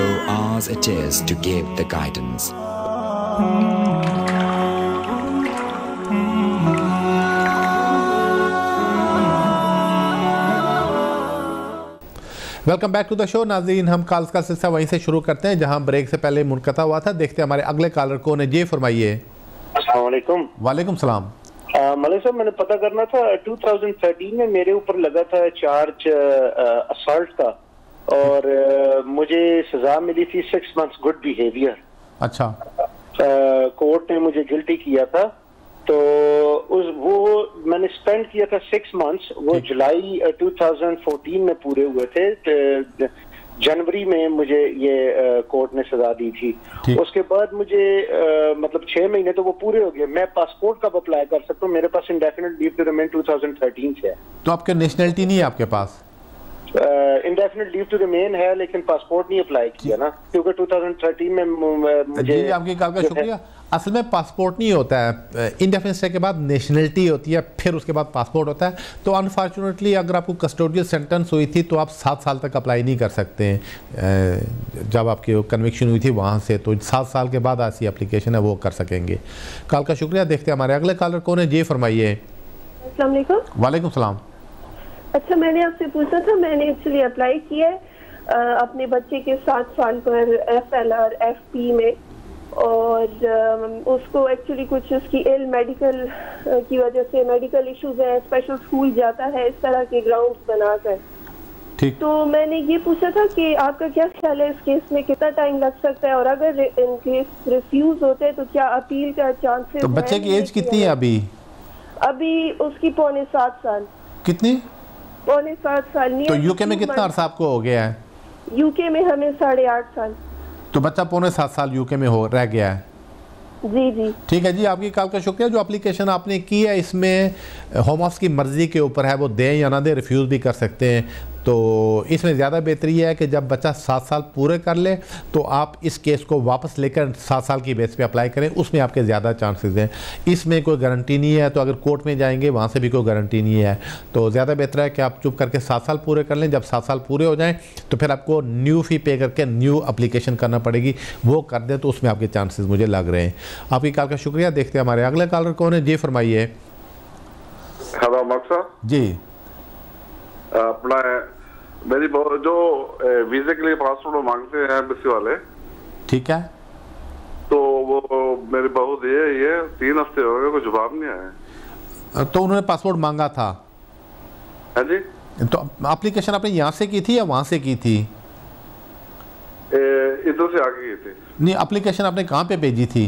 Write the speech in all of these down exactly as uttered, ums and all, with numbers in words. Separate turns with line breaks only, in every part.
ours it is to give the guidance.
Welcome back to the show. नाज़रीन, हम calls का सिलसिला वहीं से शुरू करते हैं जहां ब्रेक से पहले मुनक़ता हुआ था। देखते हैं हमारे अगले कॉलर कौन है। जी फरमाइए।
अस्सलाम वालेकुम।
वालेकुम सलाम।
मलिक साहब, मैंने पता करना था, दो हज़ार तेरह में मेरे ऊपर लगा था चार्ज असॉल्ट का और आ, मुझे सजा मिली थी सिक्स मंथ्स गुड बिहेवियर।
अच्छा।
कोर्ट ने मुझे गिल्टी किया था, तो उस वो मैंने स्पेंड किया था सिक्स मंथ्स। वो जुलाई दो हज़ार चौदह में पूरे हुए थे। जनवरी में मुझे ये कोर्ट ने सजा दी थी। उसके बाद मुझे आ, मतलब छह महीने तो वो पूरे हो गए। मैं पासपोर्ट कब अप्लाई कर सकता हूँ? मेरे पास इंडेफिनिट लीव टू रिमेन दो हज़ार तेरह से है।
तो आपके नेशनलिटी नहीं है आपके पास?
इंडेफिनिट लीव टू रिमेन है, लेकिन पासपोर्ट नहीं अप्लाई किया ना, क्योंकि दो हज़ार तेरह में मुझे।
जी, आपकी कॉल का शुक्रिया। असल में पासपोर्ट नहीं होता है, इंडेफिनिट स्टे के बाद नेशनलिटी होती है, फिर उसके बाद पासपोर्ट होता है। तो अनफॉर्चुनेटली अगर आपको कस्टोडियल सेंटेंस हुई थी तो आप सात साल तक अप्लाई नहीं कर सकते हैं। जब आपकी कन्विक्शन हुई थी वहाँ से, तो सात साल के बाद ऐसी एप्लीकेशन है वो कर सकेंगे। कॉल का शुक्रिया। देखते हैं हमारे अगले कॉलर कौन है। जी फरमाइए।
अस्सलाम वालेकुम।
वालेकुम सलाम।
अच्छा, मैंने आपसे पूछा था, मैंने एक्चुअली अप्लाई किया है अपने बच्चे के सात साल पर F L R F P में, और उसको एक्चुअली कुछ उसकी इल मेडिकल की वजह से मेडिकल इश्यूज है, स्पेशल स्कूल जाता है इस तरह के ग्राउंड्स बनाकर।
ठीक।
तो मैंने ये पूछा था कि आपका क्या ख्याल है इस केस में, कितना टाइम लग सकता है, और अगर इन केस रिफ्यूज होते हैं तो क्या अपील का चांसेस?
तो बच्चे की एज कितनी है अभी?
अभी उसकी पौने सात साल।
कितनी?
पौने सात साल।
तो यूके में कितना अर्सा आपको हो गया है?
यूके में हमें साढ़े आठ साल।
तो बच्चा पौने सात साल यूके में हो रह गया है।
जी जी
ठीक है जी, आपकी कॉल का शुक्रिया। जो एप्लीकेशन आपने की है इसमें होम ऑफिस की मर्ज़ी के ऊपर है, वो दें या ना दें, रिफ्यूज़ भी कर सकते हैं। तो इसमें ज़्यादा बेहतरी है कि जब बच्चा सात साल पूरे कर ले तो आप इस केस को वापस लेकर सात साल की बेस पे अप्लाई करें, उसमें आपके ज़्यादा चांसेस हैं। इसमें कोई गारंटी नहीं है, तो अगर कोर्ट में जाएंगे वहाँ से भी कोई गारंटी नहीं है। तो ज़्यादा बेहतर है कि आप चुप करके सात साल पूरे कर लें। जब सात साल पूरे हो जाएँ तो फिर आपको न्यू फ़ी पे करके न्यू अप्लीकेशन करना पड़ेगी, वो कर दें तो उसमें आपके चांसेस मुझे लग रहे हैं। आपकी कॉल का शुक्रिया। देखते हैं हमारे अगले कॉलर कौन है। जी फरमाइए।
हेलो मकसा
जी।
अपना मेरी जो वीज़े के लिए पासपोर्ट मांगते हैं एम्बेसी वाले,
ठीक है,
तो वो मेरी बहू दिए, ये तीन हफ्ते हो गए, कोई जवाब नहीं आया।
तो उन्होंने पासपोर्ट मांगा था?
हाँ जी।
तो एप्लीकेशन आपने यहाँ से की थी या वहाँ से की थी?
इधर से आगे की थी।
नहीं, एप्लीकेशन आपने कहाँ पे भेजी थी?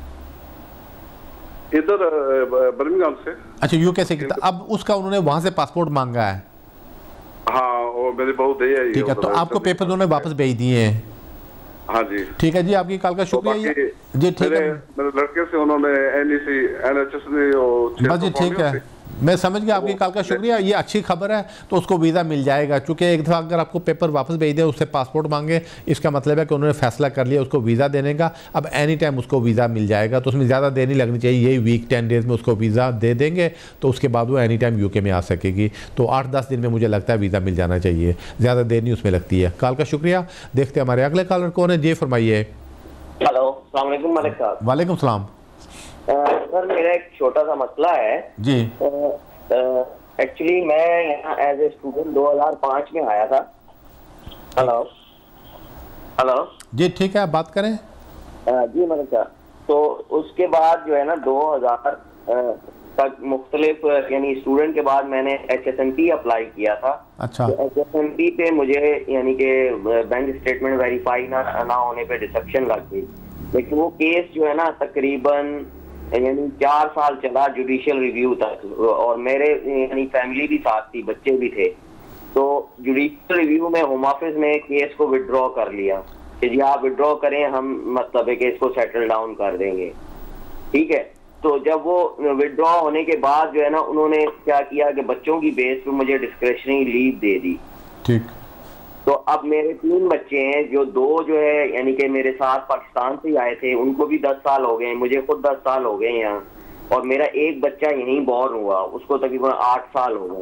इधर बर्मिंघम से। अच्छा,
यूके से की था। अब उसका उन्होंने वहाँ से पासपोर्ट मांगा है।
हाँ, वो मेरी बहू दे आई है।
ठीक है, तो आपको पेपर उन्होंने वापस भेज दिए हैं?
हाँ जी।
ठीक है जी, आपकी कॉल का शुक्रिया।
तो
जी ठीक है।
मेरे लड़के से उन्होंने एनईसी एनएचएस ने
बस जी ठीक है, मैं समझ गया। आपकी कॉल का शुक्रिया। ये अच्छी खबर है, तो उसको वीज़ा मिल जाएगा। चूँकि एक दफ़ा अगर आपको पेपर वापस भेज दें, उससे पासपोर्ट मांगे, इसका मतलब है कि उन्होंने फैसला कर लिया उसको वीज़ा देने का। अब एनी टाइम उसको वीज़ा मिल जाएगा, तो उसमें ज़्यादा देर नहीं लगनी चाहिए। यही वीक टेन डेज़ में उसको वीज़ा दे देंगे, तो उसके बाद वो एनी टाइम यूके में आ सकेगी। तो आठ दस दिन में मुझे लगता है वीज़ा मिल जाना चाहिए, ज़्यादा देर नहीं उसमें लगती है। कॉल का शुक्रिया। देखते हैं हमारे अगले कॉलर कौन है। जी फरमाइए।
हेलो, अस्सलाम वालेकुम मलिक साहब।
वालेकुम सलाम।
सर, मेरा एक छोटा सा मसला है
जी।
एक्चुअली मैं यहाँ एज ए स्टूडेंट दो हज़ार पाँच में आया था। हेलो हेलो
जी ठीक है, बात करें।
जी मलिक साहब, तो उसके बाद जो है ना दो हज़ार तक मुख्तलिफ यानी स्टूडेंट के बाद मैंने H S N P apply किया था।
अच्छा।
तो एच एस एन पी पे मुझे यानी कि बैंक स्टेटमेंट वेरीफाई ना ना होने पे रिसेप्शन लग गई, लेकिन वो केस जो है ना तकरीबन यानी चार साल चला जुडिशियल रिव्यू तक, और मेरे यानी फैमिली भी साथ थी, बच्चे भी थे। तो जुडिशियल रिव्यू में होम ऑफिस ने केस को विड्रॉ कर लिया कि जी आप विड्रॉ करें, हम मतलब केस को सेटल डाउन कर देंगे। ठीक है, तो जब वो विड्रॉ होने के बाद जो है ना उन्होंने क्या किया कि बच्चों की बेस पे मुझे डिस्क्रिशनरी लीव दे दी।
ठीक।
तो अब मेरे तीन बच्चे हैं, जो दो जो है यानी कि मेरे साथ पाकिस्तान से ही आए थे, उनको भी दस साल हो गए, मुझे खुद दस साल हो गए यहाँ, और मेरा एक बच्चा यहीं बॉर्न हुआ, उसको तकरीबन आठ साल हो गए।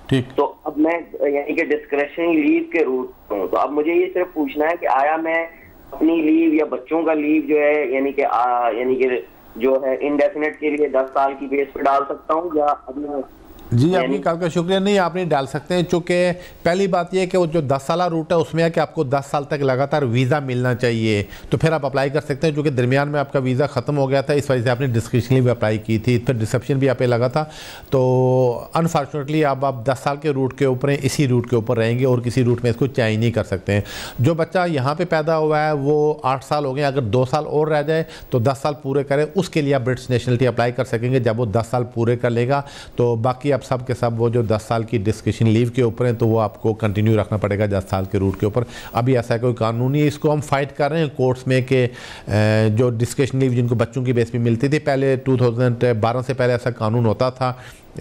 ठीक।
तो अब मैं यानी कि डिस्क्रिशनरी लीव के रूट हूँ, तो अब मुझे ये सिर्फ पूछना है कि आया मैं अपनी लीव या बच्चों का लीव जो है यानी कि यानी कि जो है इंडेफिनेट के लिए दस साल की बेस पे डाल सकता हूँ या अभी?
जी आपकी कॉल का शुक्रिया। नहीं, आप नहीं डाल सकते हैं, चूँकि पहली बात यह है कि वो जो दस साल रूट है उसमें है कि आपको दस साल तक लगातार वीज़ा मिलना चाहिए, तो फिर आप अप्लाई कर सकते हैं। चूँकि दरमियान में आपका वीज़ा ख़त्म हो गया था, इस वजह से आपने डिस्क्रिप्शन भी अप्लाई की थी, फिर रिसेप्शन भी आप पे लगा था, तो अनफॉर्चुनेटली अब आप दस साल के रूट के ऊपर इसी रूट के ऊपर रहेंगे और किसी रूट में इसको चेंज नहीं कर सकते हैं। जो बच्चा यहाँ पर पैदा हुआ है वो आठ साल हो गए, अगर दो साल और रह जाए तो दस साल पूरे करें, उसके लिए आप ब्रिटिश नेशनलिटी अप्लाई कर सकेंगे जब वो दस साल पूरे कर लेगा। तो बाकी आप सब के सब वो जो दस साल की डिस्क्रिप्शन लीव के ऊपर है तो वो आपको कंटिन्यू रखना पड़ेगा दस साल के रूट के ऊपर। अभी ऐसा कोई कानून नहीं है, इसको हम फाइट कर रहे हैं कोर्ट्स में कि जो डिस्क्रिप्शन लीव जिनको बच्चों की बेस पे मिलती थी, पहले दो हज़ार बारह से पहले ऐसा कानून होता था,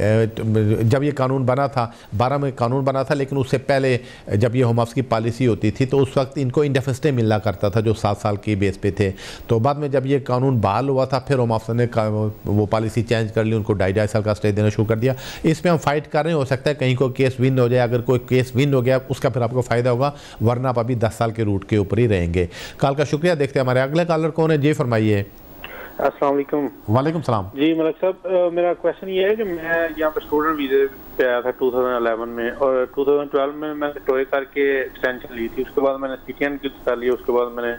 जब ये कानून बना था बारह में कानून बना था, लेकिन उससे पहले जब ये होम ऑफिस की पॉलिसी होती थी तो उस वक्त इनको इंडेफिनिट मिलना करता था जो सात साल की बेस पे थे। तो बाद में जब ये कानून बहाल हुआ था फिर होम ऑफिस ने वो पॉलिसी चेंज कर ली, उनको ढाई ढाई साल का स्टे देना शुरू कर दिया। इस पर हम फाइट कर रहे हैं, हो सकता है कहीं कोई केस विन हो जाए, अगर कोई केस विन हो गया उसका फिर आपको फ़ायदा होगा, वरना आप अभी दस साल के रूट के ऊपर ही रहेंगे। कॉल का शुक्रिया। देखते हैं हमारे अगले कॉलर कौन है। जी फरमाइए।
अस्सलाम वालेकुम।
वालेकुम सलाम।
जी मलिक साहब, मेरा क्वेश्चन ये है कि मैं यहाँ पे स्टूडेंट वीज़े पे आया था दो हज़ार ग्यारह में, और दो हज़ार बारह में मैंने टोए करके एक्सटेंशन ली थी, उसके बाद मैंने सीटीएन की कर ली, उसके बाद मैंने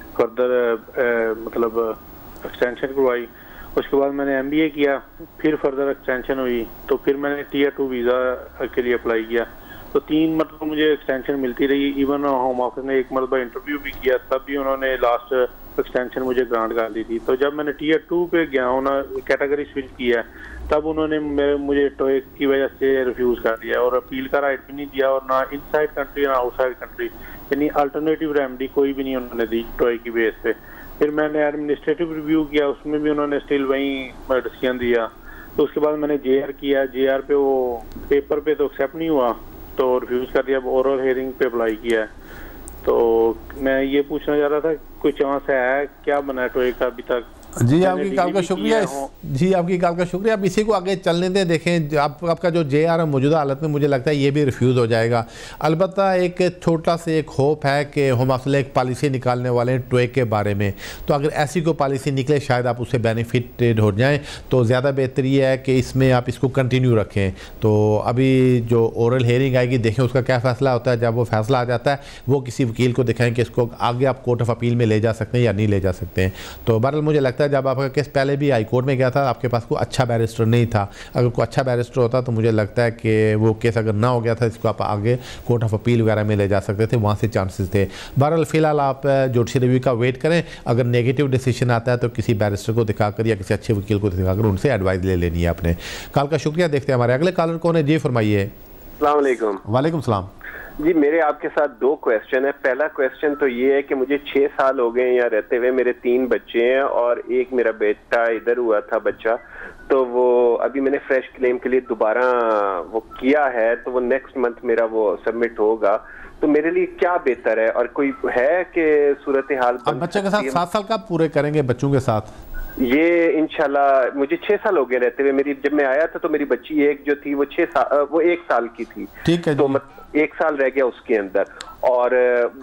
फर्दर मतलब एक्सटेंशन करवाई, उसके बाद मैंने एमबीए किया, फिर फर्दर एक्सटेंशन हुई, तो फिर मैंने टीयर टू वीज़ा के लिए अप्लाई किया, तो तीन मतलब मुझे एक्सटेंशन मिलती रही। इवन होम ऑफिस ने एक मरतबा इंटरव्यू भी किया, तब भी उन्होंने लास्ट एक्सटेंशन मुझे ग्रांट कर दी थी। तो जब मैंने टीयर टू पे गया हूँ ना, कैटेगरी स्विच किया, तब उन्होंने मुझे टोए की वजह से रिफ्यूज़ कर दिया और अपील का राइट भी नहीं दिया, और ना इनसाइड कंट्री ना आउटसाइड कंट्री, यानी अल्टरनेटिव रेमेडी कोई भी नहीं उन्होंने दी टोए की बेस पे। फिर मैंने एडमिनिस्ट्रेटिव रिव्यू किया, उसमें भी उन्होंने स्टिल वही डिसीजन दिया। तो उसके बाद मैंने जे आर किया, जे आर पे वो पेपर पे तो एक्सेप्ट नहीं हुआ, तो रिफ्यूज़ कर दिया। ओरल हेयरिंग पे अप्लाई किया। तो मैं ये पूछना चाह रहा था कोई चांस है, क्या बना है टोए का अभी तक?
जी आपकी कॉल का शुक्रिया। जी आपकी कॉल का शुक्रिया। अब इसी को आगे चलने दें। देखें आप, आपका जो जे आर है मौजूदा हालत में मुझे लगता है ये भी रिफ्यूज़ हो जाएगा। अलबत्ता एक छोटा सा एक होप है कि होम ऑफिस एक पॉलिसी निकालने वाले हैं टोए के बारे में, तो अगर ऐसी कोई पॉलिसी निकले शायद आप उससे बेनिफिटेड हो जाएँ, तो ज़्यादा बेहतर ये है कि इसमें आप इसको कंटिन्यू रखें। तो अभी जो ओरल हेयरिंग आएगी, देखें उसका क्या फ़ैसला होता है। जब वो फैसला आ जाता है वो किसी वकील को दिखाएं कि इसको आगे आप कोर्ट ऑफ अपील में ले जा सकते हैं या नहीं ले जा सकते हैं। तो बहरहाल मुझे लगता है जब आपका केस पहले भी हाई कोर्ट में गया था, आपके पास कोई अच्छा बैरिस्टर नहीं था, अगर कोई अच्छा बैरिस्टर होता तो मुझे लगता है कि वो केस अगर ना हो गया था इसको आप आगे कोर्ट ऑफ अपील वगैरह में ले जा सकते थे, वहाँ से चांसेस थे। बहरहाल फ़िलहाल आप जुडिशल रिव्यू का वेट करें, अगर नेगेटिव डिसीजन आता है तो किसी बैरिस्टर को दिखाकर या किसी अच्छे वकील को दिखाकर उनसे एडवाइस ले लेनी है आपने। कॉल का शुक्रिया। देखते हैं हमारे अगले कॉलर कौन है। जी फरमाइए।
अस्सलाम वालेकुम।
वालेकुम सलाम।
जी मेरे आपके साथ दो क्वेश्चन है। पहला क्वेश्चन तो ये है कि मुझे छः साल हो गए यहाँ रहते हुए, मेरे तीन बच्चे हैं और एक मेरा बेटा इधर हुआ था बच्चा, तो वो अभी मैंने फ्रेश क्लेम के लिए दोबारा वो किया है, तो वो नेक्स्ट मंथ मेरा वो सबमिट होगा। तो मेरे लिए क्या बेहतर है और कोई है कि सूरत हाल
बच्चे के साथ सात साल का पूरे करेंगे बच्चों के साथ?
ये इंशाल्लाह मुझे छह साल हो गए रहते हुए। मेरी जब मैं आया था तो मेरी बच्ची एक जो थी वो छह साल वो एक साल की थी।
ठीक है।
तो मत, एक साल रह गया उसके अंदर, और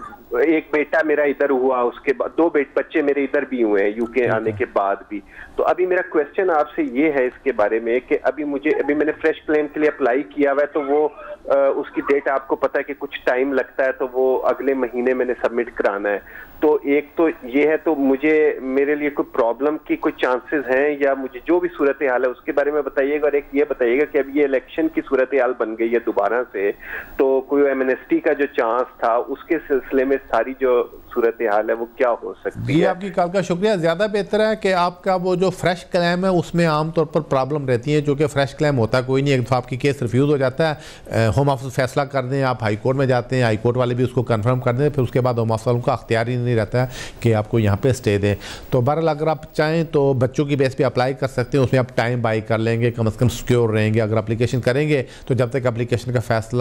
एक बेटा मेरा इधर हुआ, उसके बाद दो बेट बच्चे मेरे इधर भी हुए हैं यूके आने के बाद भी। तो अभी मेरा क्वेश्चन आपसे ये है इसके बारे में कि अभी मुझे अभी मैंने फ्रेश क्लेम के लिए अप्लाई किया हुआ है, तो वो आ, उसकी डेट आपको पता है कि कुछ टाइम लगता है, तो वो अगले महीने मैंने सबमिट कराना है। तो एक तो ये है, तो मुझे मेरे लिए कोई प्रॉब्लम की कोई चांसेस हैं या मुझे जो भी सूरत हाल है उसके बारे में बताइएगा। और एक ये बताइएगा कि अभी ये इलेक्शन की सूरत हाल बन गई है दोबारा से, तो कोई एमनेस्टी का जो चांस था उसके सिलसिले में सारी जो सूरत हाल है वो क्या हो सकती
है?
है?
आपकी कॉल का शुक्रिया। ज़्यादा बेहतर है कि आपका वो जो फ्रेश क्लेम है उसमें आमतौर पर प्रॉब्लम रहती है, जो कि फ्रेश क्लेम होता कोई नहीं, एक तो आपकी केस रिफ्यूज़ हो जाता है, होम ऑफिस फैसला कर दें, आप हाई कोर्ट में जाते हैं, हाई कोर्ट वाले भी उसको कंफर्म कर दें, फिर उसके बाद होम ऑफिस वालों का अख्तियार ही नहीं रहता है कि आपको यहाँ पे स्टे दें। तो बहरहाल अगर आप चाहें तो बच्चों की बेस पे अप्लाई कर सकते हैं, उसमें आप टाइम बाई कर लेंगे, कम से कम सिक्योर रहेंगे। अगर अप्लीकेशन करेंगे तो जब तक अप्लीकेशन का फैसला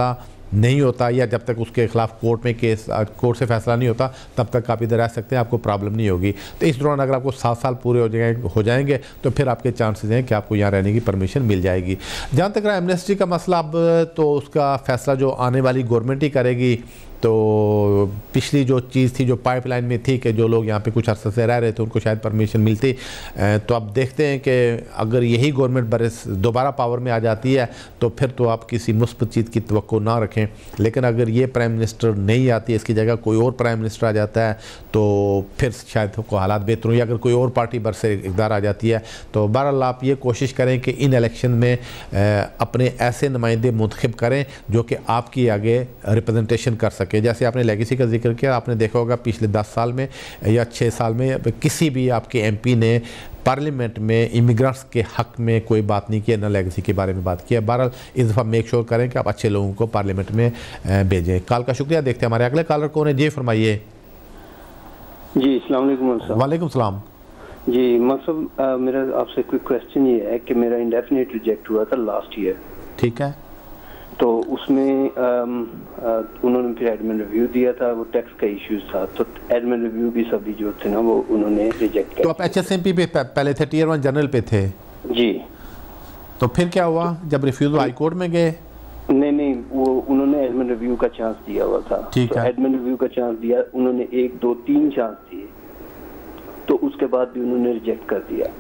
नहीं होता या जब तक उसके खिलाफ कोर्ट में केस कोर्ट से फैसला नहीं होता तब तक आप इधर रह सकते हैं, आपको प्रॉब्लम नहीं होगी। तो इस दौरान अगर आपको सात साल पूरे हो जाएंगे हो जाएंगे तो फिर आपके चांसेस हैं कि आपको यहाँ रहने की परमिशन मिल जाएगी। जहाँ तक रहा एमनेस्टी का मसला, अब तो उसका फैसला जो आने वाली गवर्नमेंट ही करेगी। तो पिछली जो चीज़ थी जो पाइपलाइन में थी कि जो लोग यहाँ पे कुछ अर्से से रह रहे थे उनको शायद परमिशन मिलती, तो अब देखते हैं कि अगर यही गवर्नमेंट बरस दोबारा पावर में आ जाती है तो फिर तो आप किसी मुस्बत चीज़ की तवक्को ना रखें। लेकिन अगर ये प्राइम मिनिस्टर नहीं आती, इसकी जगह कोई और प्राइम मिनिस्टर आ जाता है तो फिर शायद को हालात बेहतर हो, या अगर कोई और पार्टी बरसे इक़्तिदार आ जाती है। तो बहरहाल आप ये कोशिश करें कि इन इलेक्शन में अपने ऐसे नुमाइंदे मुंतखब करें जो कि आपकी आगे रिप्रेजेंटेशन कर सकें। जैसे आपने लेगेसी का जिक्र किया, आपने देखा होगा पिछले दस साल में या छः साल में किसी भी आपके एमपी ने पार्लियामेंट में इमिग्रेंट्स के हक में कोई बात नहीं की, ना लेगेसी के बारे में बात की है। बहरहाल इस दफ़ा मेक श्योर करें कि आप अच्छे लोगों को पार्लियामेंट में भेजें। कॉल का शुक्रिया। देखते हैं हमारे अगले कॉलर कौन है। जी फरमाइए।
जी अस्सलाम वालेकुम।
वालेकुम सलाम।
जी मतलब मेरा आपसे कोई क्वेश्चन ये है कि मेरा इंडेफिनिट रिजेक्ट हुआ था लास्ट ईयर।
ठीक है।
तो उसमें आम, आ, उन्होंने फिर एडमिन रिव्यू दिया था, वो टैक्स का इश्यूज था, तो एडमिन रिव्यू भी सभी जो थे ना वो उन्होंने रिजेक्ट किया।
तो आप एचएसएमपी पे पहले थे, टीयर वन जनरल पे थे?
जी।
तो फिर क्या हुआ जब रिफ्यूज हाई कोर्ट में गए?
नहीं नहीं, वो उन्होंने एडमिन रिव्यू का चांस दिया हुआ था।
ठीक
तो
है।
एडमिन रिव्यू का चांस दिया उन्होंने, एक दो तीन चांस दिए, तो उसके बाद भी उन्होंने रिजेक्ट कर दिया।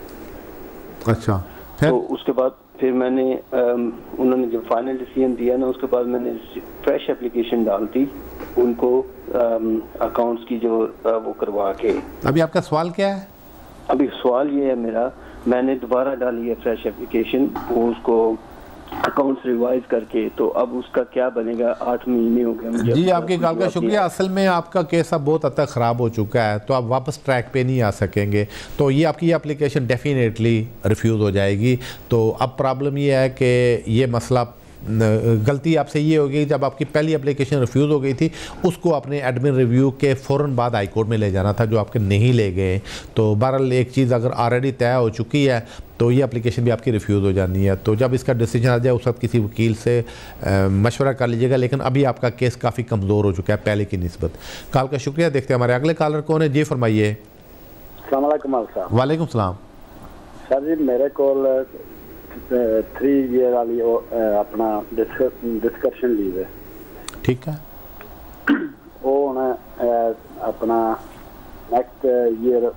अच्छा। फिर
तो उसके बाद फिर मैंने आम, उन्होंने जब फाइनल डिसीजन दिया ना उसके बाद मैंने फ्रेश एप्लीकेशन डाल दी उनको अकाउंट्स की जो आ, वो करवा के।
अभी आपका सवाल क्या है?
अभी सवाल ये है मेरा, मैंने दोबारा डाली है फ्रेश एप्लीकेशन, वो उसको अकाउंट्स रिवाइज करके, तो अब उसका क्या बनेगा? आठ महीने हो गए मुझे।
जी आपकी कॉल का शुक्रिया। असल में आपका केस अब बहुत हद तक ख़राब हो चुका है, तो आप वापस ट्रैक पे नहीं आ सकेंगे। तो ये आपकी एप्लीकेशन डेफिनेटली रिफ्यूज़ हो जाएगी। तो अब प्रॉब्लम ये है कि ये मसला गलती आपसे ये होगी, जब आपकी पहली एप्लीकेशन रिफ्यूज़ हो गई थी उसको अपने एडमिन रिव्यू के फ़ौरन बाद हाई कोर्ट में ले जाना था, जो आपके नहीं ले गए। तो बहरहाल एक चीज़ अगर ऑलरेडी तय हो चुकी है तो ये एप्लीकेशन भी आपकी रिफ्यूज़ हो जानी है। तो जब इसका डिसीजन आ जाए उस वक्त किसी वकील से मशवरा कर लीजिएगा। लेकिन अभी आपका केस काफ़ी कमज़ोर हो चुका है पहले की निस्बत। कॉल का शुक्रिया। देखते हैं हमारे अगले कॉलर कौन है। जी फरमाइए।
अस्सलाम वालेकुम साहब।
वालेकुम सलाम।
सर जी मेरे को थ्री ईयर वाली अपना डिस्कशन लीव है।
ठीक है।
वो होना अपना नेक्स्ट ईयर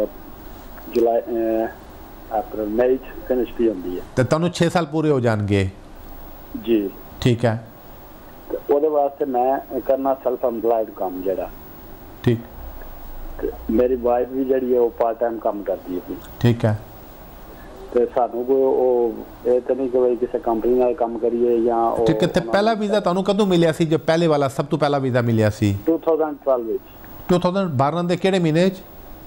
जुलाई अप्रैल मई फिनिश भी होंगी है।
तो तुहानू छे साल पूरे हो जाएंगे?
जी।
ठीक है।
तो वो वास्ते मैं करना सेल्फ एम्प्लॉयड काम जड़ा।
ठीक।
मेरी वाइफ भी जड़ी है वो पार्ट टाइम काम करती है।
ठीक है।
तो सानू को ये तो नहीं कि भाई किसी कंपनी नाल काम करिए या
ठीक है। पहला वीज़ा तुहानू कदों मिलिया सी? जो पहले वाला सब तो पहला वीज़ा मिलिया सी
टू थाउजेंड ट्वेल्व विच।
टू थाउजेंड बारह दे किहड़े महीने च?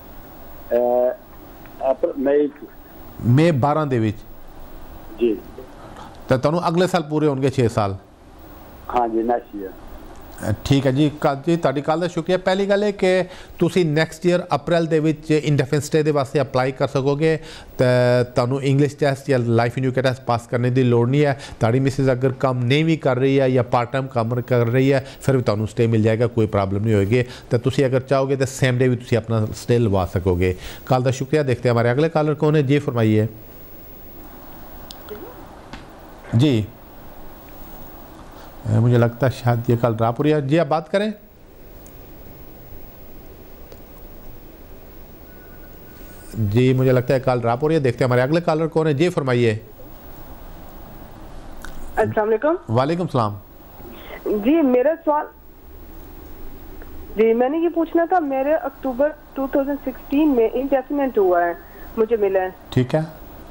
अप्रैल मई
मई बारह दे विच।
जी।
तो तुहानू अगले साल पूरे होंगे छे साल?
हाँ जी नेक्स्ट ईयर।
ठीक है जी। जी ਤੁਹਾਡੀ ਕਾਲ ਦਾ ਸ਼ੁਕਰੀਆ। ਪਹਿਲੀ ਗੱਲ ਹੈ ਕਿ ਤੁਸੀਂ ਨੈਕਸਟ ਈਅਰ ਅਪ੍ਰੈਲ ਦੇ ਵਿੱਚ ਇੰਡੈਫਿਨਿਟ ਸਟੇ ਦੇ ਵਾਸਤੇ ਅਪਲਾਈ ਕਰ ਸਕੋਗੇ। ਤੇ ਤੁਹਾਨੂੰ ਇੰਗਲਿਸ਼ ਟੈਸਟ ਜਾਂ ਲਾਈਫ ਇਨਯੂਕੇ ਟੈਸਟ ਪਾਸ ਕਰਨੇ ਦੀ ਲੋੜ ਨਹੀਂ ਹੈ। ਤੁਹਾਡੀ ਮਿਸਿਸ ਅਗਰ ਕੰਮ ਨਹੀਂ ਵੀ ਕਰ ਰਹੀ ਹੈ ਜਾਂ ਪਾਰਟ ਟਾਈਮ ਕੰਮ ਕਰ ਰਹੀ ਹੈ ਫਿਰ ਵੀ ਤੁਹਾਨੂੰ ਸਟੇ ਮਿਲ ਜਾਏਗਾ, ਕੋਈ ਪ੍ਰੋਬਲਮ ਨਹੀਂ ਹੋਏਗੀ। ਤਾਂ ਤੁਸੀਂ ਅਗਰ ਚਾਹੋਗੇ ਤਾਂ ਸੇਮ ਡੇ ਵੀ ਤੁਸੀਂ ਆਪਣਾ ਸਟੇ ਲਵਾ ਸਕੋਗੇ। ਕਾਲ ਦਾ ਸ਼ੁਕਰੀਆ। देखते हैं हमारे अगले कॉलर कौन है। जी फरमाइए। जी मुझे लगता है शायद ये कल रापुरिया। जी आप बात करें। जी मुझे लगता है कल रापुरिया। देखते हैं हमारे अगले कॉलर कौन है। जी फरमाइए।
अस्सलाम वालेकुम।
वालेकुम सलाम।
जी मेरा सवाल जी मैंने ये पूछना था, मेरे अक्टूबर दो हज़ार सोलह में इंडेफिनिट हुआ है, मुझे मिला है।
ठीक है।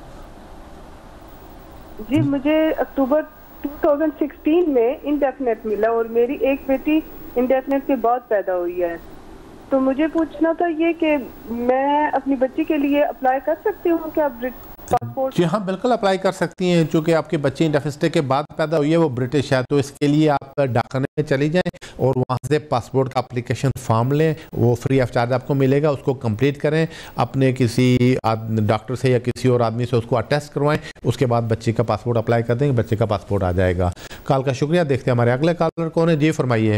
जी मुझे अक्टूबर दो हज़ार सोलह में इंडेफिनिट मिला और मेरी एक बेटी इंडेफिनिट के बाद पैदा हुई है। तो मुझे पूछना था ये कि मैं अपनी बच्ची के लिए अप्लाई कर सकती हूँ क्या पासपोर्ट?
जी हाँ बिल्कुल अप्लाई कर सकती हैं। चूँकि आपके बच्चे इंडेफिनिट के बाद पैदा हुई है, वो ब्रिटिश है, तो इसके लिए आप डाकखाने में चली जाएं और वहाँ से पासपोर्ट का एप्लीकेशन फॉर्म लें। वो फ्री ऑफ चार्ज आपको मिलेगा, उसको कंप्लीट करें, अपने किसी डॉक्टर से या किसी और आदमी से उसको अटेस्ट करवाएं। उसके बाद बच्चे का पासपोर्ट अप्लाई कर देंगे, बच्चे का पासपोर्ट आ जाएगा। कॉल का शुक्रिया। देखते हैं हमारे अगले कॉलर कौन है। जी फरमाइए।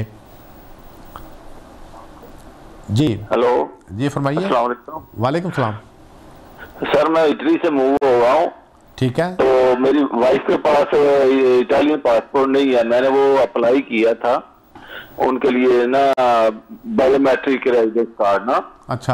जी
हेलो
जी फरमाइए।
अस्सलाम वालेकुम।
वालेकुम सलाम।
सर मैं इटली से मूव हुआ हूँ।
ठीक है।
तो मेरी वाइफ के पास इटालियन पासपोर्ट नहीं है, मैंने वो अप्लाई किया था उनके लिए ना, बायोमेट्रिक रेजिडेंस कार्ड ना।
अच्छा।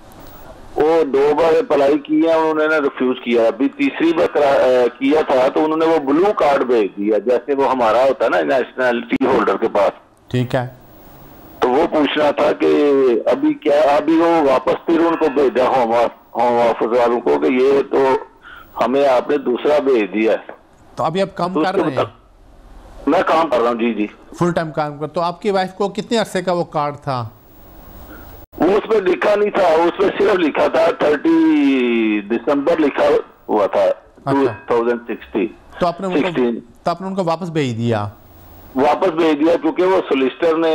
वो दो बार अप्लाई किया, उन्होंने रिफ्यूज किया। अभी तीसरी बार किया था तो उन्होंने वो ब्लू कार्ड भेज दिया, जैसे वो हमारा होता है ना नेशनलिटी होल्डर के पास।
ठीक है।
तो वो पूछना था कि अभी क्या, अभी वो वापस फिर उनको भेजा होम होम ऑफिस वालों को कि ये तो हमें आपने दूसरा भेज दिया है।
तो अभी आप काम
तो
कर रहे हैं?
मैं काम कर रहा हूँ। जी जी
फुल टाइम काम कर। तो आपकी वाइफ को कितने अरसे का वो कार्ड था?
वो उसमें लिखा नहीं था, उसमें सिर्फ लिखा था थर्टी दिसंबर लिखा हुआ था। अच्छा। Two thousand sixteen.
तो आपने उनको तो आपने उनको वापस भेज दिया?
वापस भेज दिया क्योंकि वो सोलिसिटर ने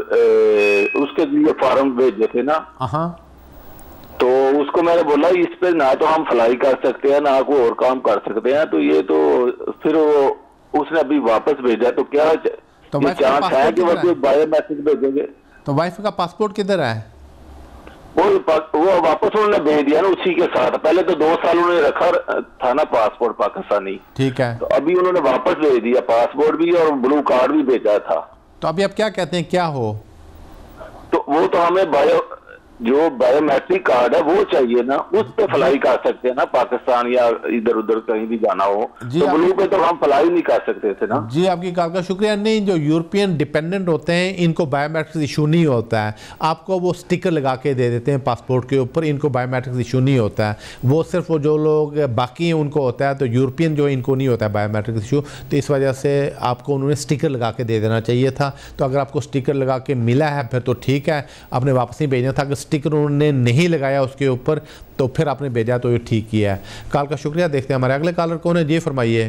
उसके लिए फॉर्म भेजे थे ना।
हाँ।
तो उसको मैंने बोला इस पे ना तो हम फ्लाई कर सकते हैं ना कोई और काम कर सकते हैं, तो ये तो फिर वो उसने अभी वापस भेजा। तो क्या
तो
ये चांस है कि वो बायोमेट्रिक भेजेंगे?
तो वाइफ का पासपोर्ट किधर है?
वो वो वापस उन्होंने भेज दिया ना उसी के साथ। पहले तो दो साल उन्होंने रखा था ना पासपोर्ट पाकिस्तानी।
ठीक है।
तो अभी उन्होंने वापस भेज दिया, पासपोर्ट भी और ब्लू कार्ड भी भेजा था।
तो अभी आप क्या कहते हैं, क्या हो?
तो वो तो हमें बायो जो बायोमेट्रिक कार्ड है वो चाहिए ना, उस पे फ्लाई कर सकते हैं ना पाकिस्तान या इधर उधर कहीं भी जाना हो। तो ब्लू पे तो हम फ्लाई नहीं कर सकते थे ना।
जी आपकी कॉल का शुक्रिया। नहीं, जो यूरोपियन डिपेंडेंट होते हैं इनको बायोमेट्रिक इशू नहीं होता है। आपको वो स्टिकर लगा के दे देते हैं पासपोर्ट के ऊपर, इनको बायोमेट्रिक इशू नहीं होता है। वो सिर्फ वो जो लोग बाकी हैं उनको होता है। तो यूरोपियन जो इनको नहीं होता है बायोमेट्रिक इशू। तो इस वजह से आपको उन्होंने स्टिकर लगा के दे देना चाहिए था। तो अगर आपको स्टिकर लगा के मिला है फिर तो ठीक है, आपने वापस नहीं भेजना था। अगर स्टिकर उन्होंने नहीं लगाया उसके ऊपर तो फिर आपने भेजा तो ये ठीक किया है। कॉल का शुक्रिया। देखते हैं हमारे अगले कॉलर कौन है। जी फरमाइए।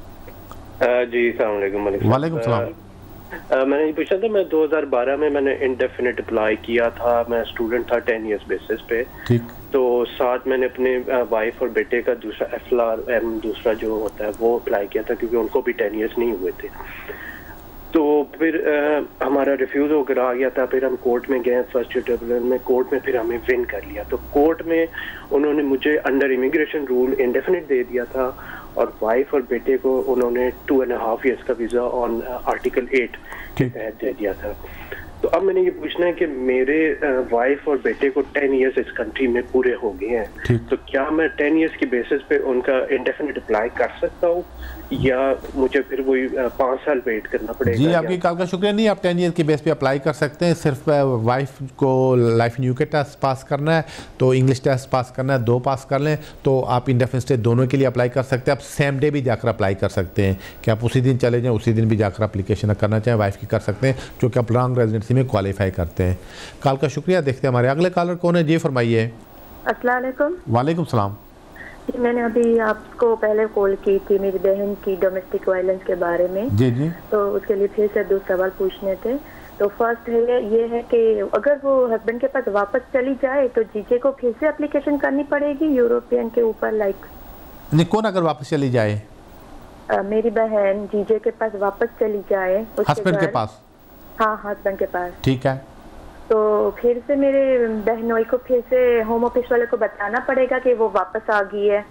जी अस्सलाम वालेकुम।
वालेकुम सलाम।
मैंने ये पूछा था, मैं दो हज़ार बारह में मैंने इंडेफिनिट अप्लाई किया था। मैं स्टूडेंट था टेन इयर्स बेसिस पे।
ठीक।
तो साथ मैंने अपने वाइफ और बेटे का दूसरा एफ एल आर एम दूसरा जो होता है वो अप्लाई किया था क्योंकि उनको भी टेन इयर्स नहीं हुए थे। तो फिर आ, हमारा रिफ्यूज होकर आ गया था। फिर हम कोर्ट में गए, फर्स्ट ट्रिब्यूनल में, कोर्ट में फिर हमें विन कर लिया। तो कोर्ट में उन्होंने मुझे अंडर इमिग्रेशन रूल इंडेफिनिट दे दिया था और वाइफ और बेटे को उन्होंने टू एंड हाफ ईयर्स का वीज़ा ऑन आर्टिकल एट के तहत दे दिया था। तो अब मैंने ये पूछना है कि मेरे वाइफ और बेटे को टेन इयर्स इस कंट्री में पूरे हो गए हैं, तो क्या मैं टेन इयर्स की बेसिस पे उनका इंडेफिनिट अप्लाई कर सकता हूँ या मुझे फिर वही पाँच साल वेट करना पड़ेगा?
जी आपकी कॉल का शुक्रिया। नहीं, आप टेन ईयर की बेस पे अप्लाई कर सकते हैं। सिर्फ वाइफ को लाइफ न्यू के टेस्ट पास करना है, तो इंग्लिश टेस्ट पास करना है, दो पास कर लें तो आप इंडेफिनिट स्टे दोनों के लिए अप्लाई कर सकते हैं। आप सेम डे भी जाकर अप्लाई कर सकते हैं कि आप उसी दिन चले जाएँ, उसी दिन भी जाकर अप्लीकेशन करना चाहें वाइफ की कर सकते हैं, क्योंकि आप लॉन्ग रेजिडेंसी में क्वालिफाई करते हैं। कॉल का शुक्रिया। देखते हैं हमारे अगले कॉलर कौन है। जी फरमाइए।
अस्सलाम वालेकुम।
वालेकुम सलाम।
जी मैंने अभी आपको पहले कॉल की थी मेरी बहन की डोमेस्टिक वायलेंस के बारे में।
जी जी।
तो उसके लिए फिर से दो सवाल पूछने थे। तो फर्स्ट है ये है कि अगर वो हस्बैंड के पास वापस चली जाए तो जीजे को फिर से एप्लीकेशन करनी पड़ेगी यूरोपियन के ऊपर? लाइक
नहीं, कौन अगर वापस चली जाए?
आ, मेरी बहन जीजे के पास वापस चली जाए
हस्बैंड के पास?
हाँ हस्बैंड के पास।
ठीक है।
तो फिर से मेरे बहनोई को फिर से होम ऑफिस वाले को बताना पड़ेगा कि वो वापस आ गई है।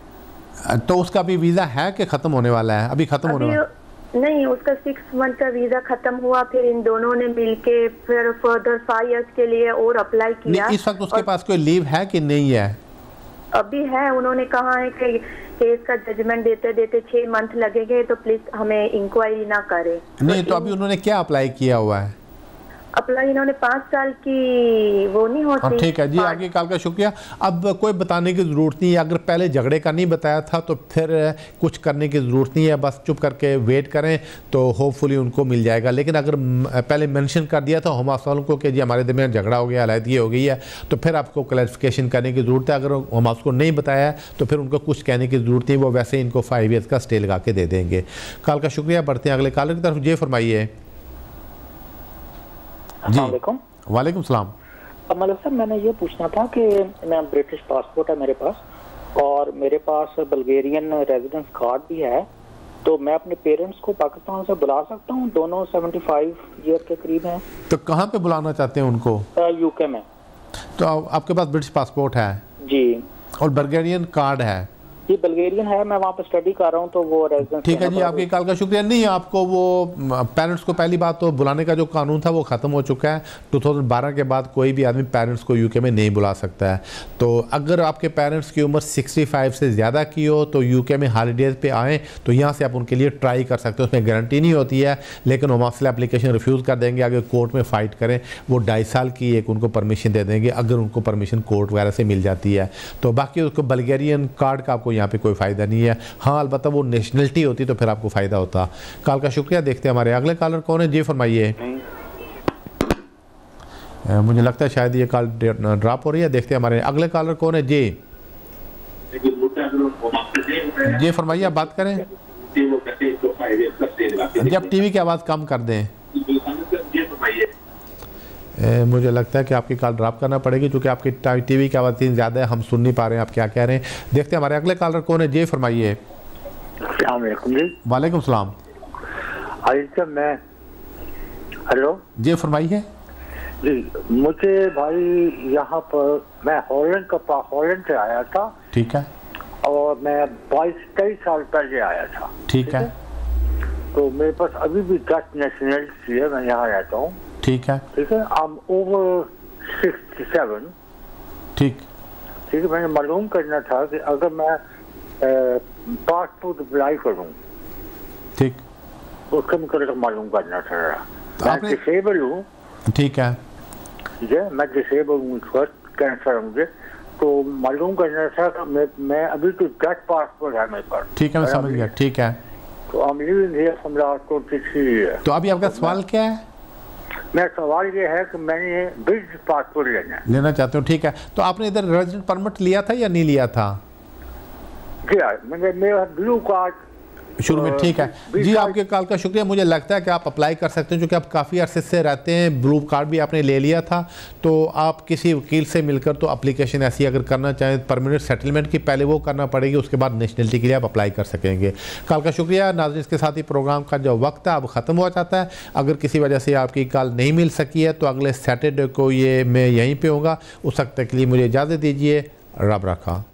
तो उसका अभी वीजा है कि खत्म होने वाला है? अभी खत्म होने वाला है?
नहीं, उसका सिक्स मंथ का वीजा खत्म हुआ, फिर इन दोनों ने मिलके फिर फर्दर फाइव इयर्स के लिए और अप्लाई किया।
नहीं, इस वक्त उसके पास कोई लीव है कि नहीं है?
अभी है। उन्होंने कहा है कि केस का जजमेंट देते देते छह मंथ लगेंगे, तो प्लीज हमें इंक्वायरी ना करें।
नहीं, तो अभी उन्होंने क्या अप्लाई किया हुआ है?
अप्लाई इन्होंने पाँच साल की वो नहीं होती।
ठीक है जी, आपकी कॉल का शुक्रिया। अब कोई बताने की ज़रूरत नहीं है। अगर पहले झगड़े का नहीं बताया था तो फिर कुछ करने की ज़रूरत नहीं है, बस चुप करके वेट करें तो होपफुली उनको मिल जाएगा। लेकिन अगर पहले मेंशन कर दिया था होम हाउस को कि जी हमारे दरमियान झगड़ा हो गया, अलायदगी हो गई है, तो फिर आपको क्लैरिफिकेशन करने की ज़रूरत है। अगर होम हाउस को नहीं बताया तो फिर उनको कुछ कहने की ज़रूरत नहीं, वो वैसे इनको फाइव ईयर्स का स्टे लगा के दे देंगे। कॉल का शुक्रिया। बढ़ते हैं अगले कॉलर की तरफ। जी फरमाइए। जी वालेकुम सलाम।
मतलब सर मैंने ये पूछना था कि मैं ब्रिटिश पासपोर्ट है मेरे पास और मेरे पास बल्गेरियन रेजिडेंस कार्ड भी है, तो मैं अपने पेरेंट्स को पाकिस्तान से बुला सकता हूँ? दोनों सेवेंटी फाइव ईयर के करीब हैं।
तो कहाँ पे बुलाना चाहते हैं उनको?
यूके में।
तो आपके पास ब्रिटिश पासपोर्ट है
जी,
और बल्गेरियन कार्ड है?
ये बल्गेरियन है, मैं वहाँ पे स्टडी कर रहा हूँ, तो वो रेजिडेंस।
ठीक है जी, आपकी कॉल का शुक्रिया। नहीं, आपको वो पेरेंट्स को पहली बात तो बुलाने का जो कानून था वो ख़त्म हो चुका है। दो हज़ार बारह के बाद कोई भी आदमी पेरेंट्स को यूके में नहीं बुला सकता है। तो अगर आपके पेरेंट्स की उम्र पैंसठ से ज़्यादा की हो तो यूके में हॉलीडेज़ पे आएँ तो यहाँ से आप उनके लिए ट्राई कर सकते हो। उसमें गारंटी नहीं होती है, लेकिन होम ऑफिस एप्लीकेशन रिफ्यूज़ कर देंगे, अगर कोर्ट में फ़ाइट करें वो ढाई साल की एक उनको परमिशन दे देंगे, अगर उनको परमिशन कोर्ट वगैरह से मिल जाती है। तो बाकी उसको बल्गेरियन कार्ड का आपको यहाँ पर कोई फ़ायदा नहीं है। हाँ, अलबत्ता वो नेशनलिटी होती तो फिर आपको फ़ायदा होता। कॉल का शुक्रिया। देखते हैं हमारे अगले कॉलर कौन है। जी फरमाइए। मुझे लगता है शायद ये कॉल ड्रॉप हो रही है। देखते हैं हमारे अगले कॉलर कौन है। जी जी फरमाइए, आप बात करें जी, आप टीवी की आवाज़ कम कर दें। ए, मुझे लगता है कि आपकी कॉल ड्रॉप करना पड़ेगी क्योंकि आपकी टीवी की आवाज़ इतनी ज़्यादा है, हम सुन नहीं पा रहे हैं आप क्या कह रहे हैं। देखते हैं हमारे अगले कॉलर कौन है। जी फरमाइए। वालेकुम सलाम।
मैं हेलो
जी फरमाइए।
जी, मुझे भाई यहाँ पर मैं हॉलैंड का हॉलैंड से आया था।
ठीक है।
और मैं बाईस तेईस साल पहले आया था।
ठीक है।
तो मेरे पास अभी भी डच नेशनलिटी है, मैं यहाँ रहता हूँ।
ठीक है।
ठीक है। I am over sixty seven.
ठीक
ठीक है। मैंने मालूम करना था कि अगर मैं पासपोर्ट अप्लाई करूँ,
ठीक,
उसका मुझे मालूम करना था। मैं डिसेबल हूँ।
ठीक है।
ठीक है, मैं डिसेबल हूँ, फर्स्ट कैंसर है मुझे, तो मालूम करना था कि मैं मैं अभी तो डच पासपोर्ट है मेरे पास।
ठीक है, मैं समझ गया। ठीक है।
तो I am living here from last twenty years.
तो अभी आपका सवाल क्या है?
मेरा सवाल ये है कि मैंने ब्रिटिश पासपोर्ट लेना है।
लेना चाहते हो? ठीक है। तो आपने इधर रेजिडेंट परमिट लिया था या नहीं लिया था?
जी, मैंने मेरा ब्लू कार्ड
शुरू में। ठीक है जी, आपके कॉल का शुक्रिया। मुझे लगता है कि आप अप्लाई कर सकते हैं क्योंकि आप काफ़ी अरसे से रहते हैं, ब्लू कार्ड भी आपने ले लिया था। तो आप किसी वकील से मिलकर तो एप्लीकेशन ऐसी अगर करना चाहें परमानेंट सेटलमेंट की, पहले वो करना पड़ेगी, उसके बाद नेशनलिटी के लिए आप अप्लाई कर सकेंगे। कॉल का शुक्रिया। नाज़रीन, इसके साथ ही प्रोग्राम का जो वक्त है अब ख़त्म हो जाता है। अगर किसी वजह से आपकी कॉल नहीं मिल सकी है तो अगले सैटरडे को ये मैं यहीं पर होगा। उस वक्त तक के लिए मुझे इजाज़त दीजिए। रब रखा।